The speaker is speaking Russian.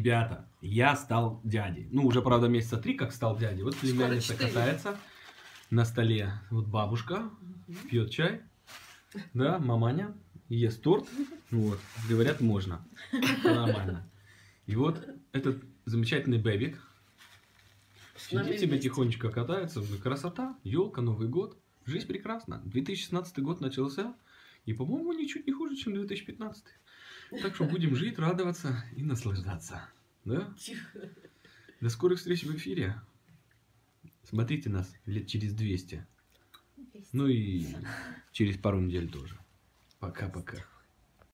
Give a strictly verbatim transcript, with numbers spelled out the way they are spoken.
Ребята, я стал дядей. Ну, уже, правда, месяца три, как стал дядей. Вот племянница катается на столе. Вот бабушка пьет чай. Да, маманя ест торт. Вот, говорят, можно. Это нормально. И вот этот замечательный бэбик сидит себе тихонечко катается. Красота, елка, Новый год. Жизнь прекрасна. две тысячи шестнадцатый год начался. И, по-моему, ничуть не хуже, чем две тысячи пятнадцатый. Так что будем жить, радоваться и наслаждаться. Да? До скорых встреч в эфире. Смотрите нас лет через двести. Ну и через пару недель тоже. Пока-пока.